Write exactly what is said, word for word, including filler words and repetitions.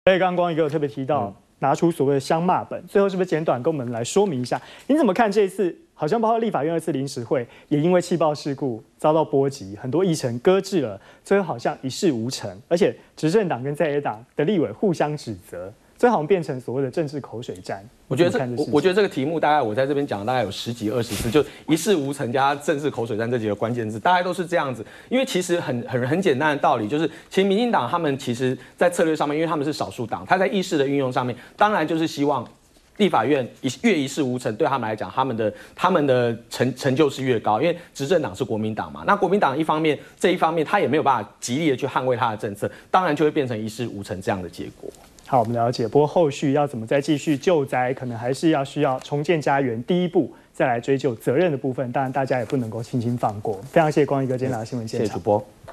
所以刚刚光一哥有特别提到，嗯、拿出所谓的相骂本，最后是不是简短跟我们来说明一下？你怎么看这一次？好像包括立法院二次临时会也因为气爆事故遭到波及，很多议程搁置了，最后好像一事无成，而且执政党跟在野党的立委互相指责。这好像变成所谓的政治口水战。 我觉得这，我我觉得这个题目大概我在这边讲大概有十几二十次，就一事无成加政治口水战这几个关键字，大概都是这样子。因为其实很很很简单的道理，就是其实民进党他们其实在策略上面，因为他们是少数党，他在议事的运用上面，当然就是希望立法院越一事无成，对他们来讲，他们的他们的成成就是越高，因为执政党是国民党嘛。那国民党一方面这一方面他也没有办法极力的去捍卫他的政策，当然就会变成一事无成这样的结果。 好，我们了解。不过后续要怎么再继续救灾，可能还是要需要重建家园第一步，再来追究责任的部分。当然，大家也不能够轻轻放过。非常谢谢光一哥今天来到新闻现场。 谢谢主播。